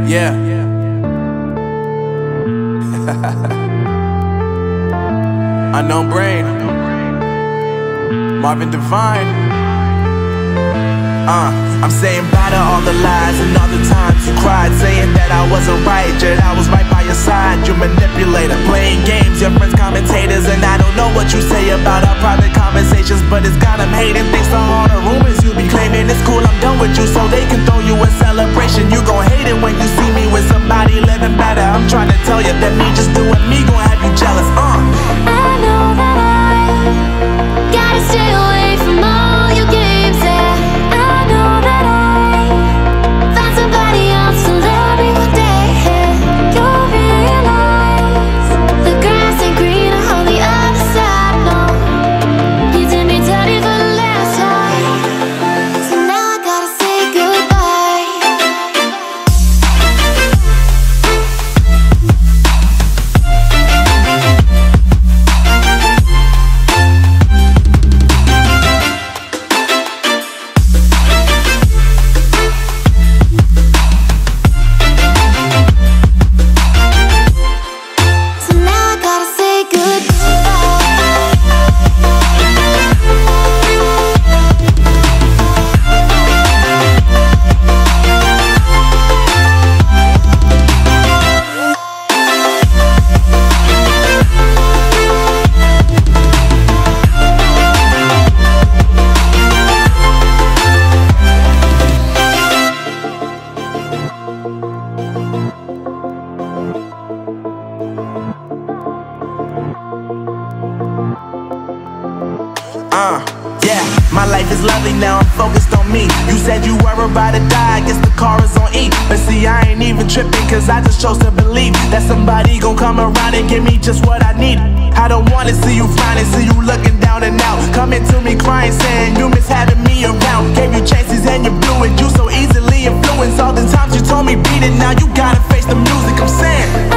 Yeah. Unknown Brain, Marvin Divine. I'm saying bye to all the lies and all the times you cried, saying that I wasn't right, yet I was right by your side. You manipulator, playing games, your friends commentators, and I don't know what you say about our private conversations, but it's got them hating. Thanks to all the rumors you be claiming. It's cool, I'm done with you, so they can throw you a celebration. You gon' hate it when you see me with somebody living better. I'm trying to tell you that me just doing me gon' have you jealous. I know that I gotta stay away from all your games, yeah. I know that I found somebody else to love me one day, yeah. You'll realize the grass ain't greener on the other side, no. You did me dirty for the last time, so now I gotta say goodbye. So now I gotta say Yeah, my life is lovely now, I'm focused on me. You said you were about to die, I guess the car is on E. But see, I ain't even tripping, cause I just chose to believe that somebody gon' come around and give me just what I need. I don't wanna see you frowning, see you looking down and out, coming to me crying, saying you miss having me around. Gave you chances and you blew it, you so easily influenced. All the times you told me beat it, now you gotta face the music. I'm saying